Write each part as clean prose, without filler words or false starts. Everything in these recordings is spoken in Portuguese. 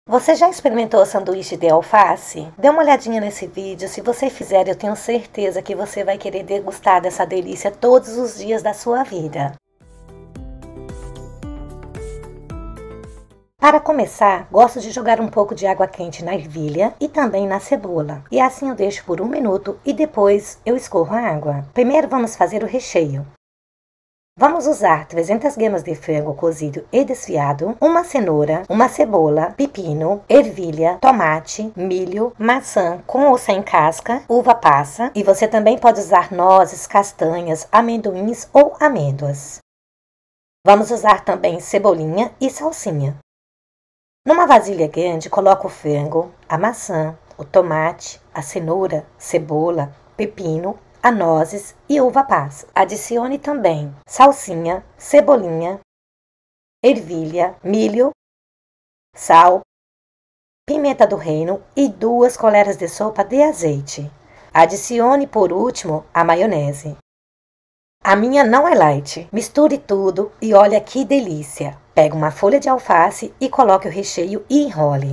Você já experimentou o sanduíche de alface? Dê uma olhadinha nesse vídeo, se você fizer eu tenho certeza que você vai querer degustar dessa delícia todos os dias da sua vida. Para começar, gosto de jogar um pouco de água quente na ervilha e também na cebola. E assim eu deixo por 1 minuto e depois eu escorro a água. Primeiro vamos fazer o recheio. Vamos usar 300 gramas de frango cozido e desfiado, uma cenoura, uma cebola, pepino, ervilha, tomate, milho, maçã com ou sem casca, uva passa e você também pode usar nozes, castanhas, amendoins ou amêndoas. Vamos usar também cebolinha e salsinha. Numa vasilha grande, coloco o frango, a maçã, o tomate, a cenoura, cebola, pepino, a nozes e uva passa. Adicione também salsinha, cebolinha, ervilha, milho, sal, pimenta do reino e 2 colheres de sopa de azeite. Adicione por último a maionese. A minha não é light. Misture tudo e olha que delícia. Pega uma folha de alface e coloque o recheio e enrole.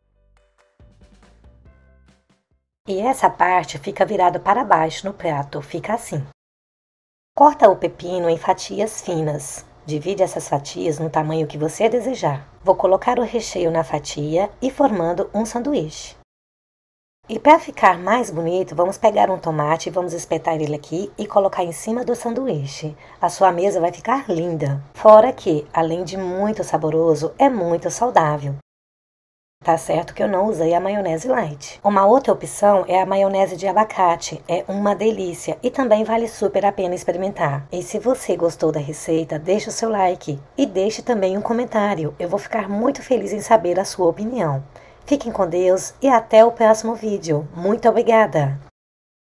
E essa parte fica virada para baixo no prato, fica assim. Corta o pepino em fatias finas. Divide essas fatias no tamanho que você desejar. Vou colocar o recheio na fatia e formando um sanduíche. E para ficar mais bonito, vamos pegar um tomate e vamos espetar ele aqui e colocar em cima do sanduíche. A sua mesa vai ficar linda. Fora que, além de muito saboroso, é muito saudável. Tá certo que eu não usei a maionese light. Uma outra opção é a maionese de abacate. É uma delícia e também vale super a pena experimentar. E se você gostou da receita, deixe o seu like e deixe também um comentário. Eu vou ficar muito feliz em saber a sua opinião. Fiquem com Deus e até o próximo vídeo. Muito obrigada!